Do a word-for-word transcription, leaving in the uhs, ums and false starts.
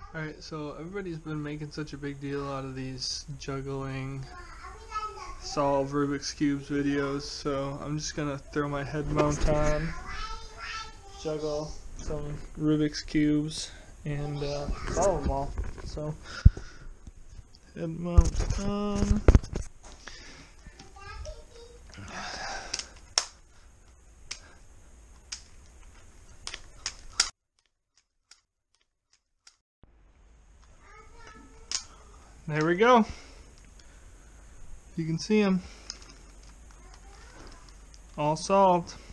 Alright, so everybody's been making such a big deal out of these juggling solve Rubik's Cubes videos, so I'm just gonna throw my head mount on, juggle some Rubik's Cubes, and uh, solve them all. So, head mount on. There we go. You can see them all solved.